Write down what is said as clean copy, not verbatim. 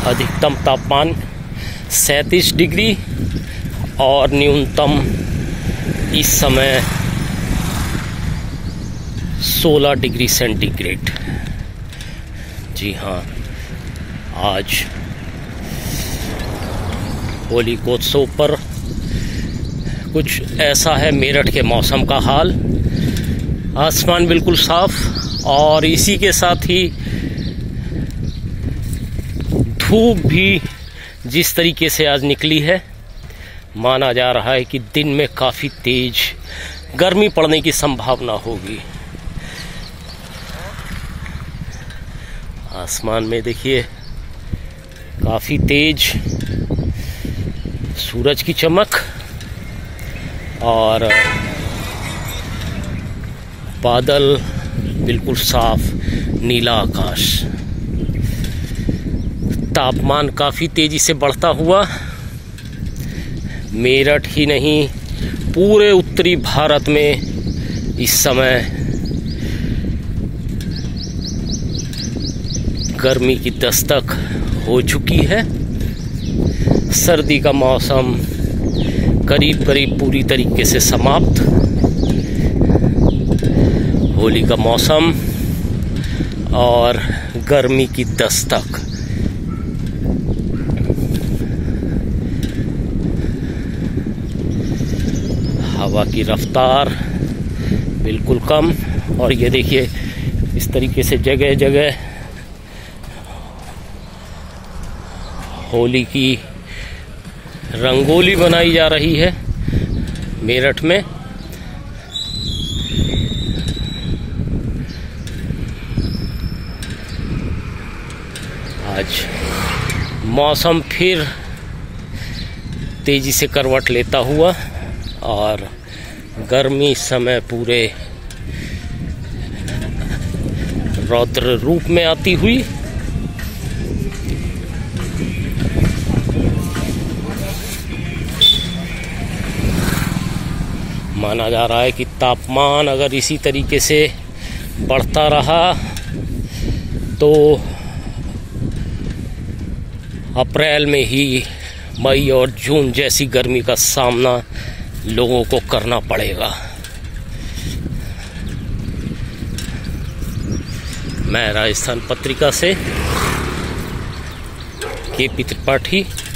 अधिकतम तापमान 37 डिग्री और न्यूनतम इस समय 16 डिग्री सेंटीग्रेड। जी हाँ, आज होलिकोत्सव पर कुछ ऐसा है मेरठ के मौसम का हाल। आसमान बिल्कुल साफ और इसी के साथ ही धूप भी जिस तरीके से आज निकली है, माना जा रहा है कि दिन में काफ़ी तेज गर्मी पड़ने की संभावना होगी। आसमान में देखिए काफ़ी तेज सूरज की चमक और बादल बिल्कुल साफ नीला आकाश। तापमान काफ़ी तेजी से बढ़ता हुआ मेरठ ही नहीं पूरे उत्तरी भारत में इस समय गर्मी की दस्तक हो चुकी है। सर्दी का मौसम करीब करीब पूरी तरीके से समाप्त। होली का मौसम और गर्मी की दस्तक। हवा की रफ्तार बिल्कुल कम और ये देखिए इस तरीके से जगह जगह होली की रंगोली बनाई जा रही है मेरठ में। आज मौसम फिर तेजी से करवट लेता हुआ और गर्मी इस समय पूरे रौद्र रूप में आती हुई। माना जा रहा है कि तापमान अगर इसी तरीके से बढ़ता रहा तो अप्रैल में ही मई और जून जैसी गर्मी का सामना लोगों को करना पड़ेगा। मैं राजस्थान पत्रिका से KP त्रिपाठी।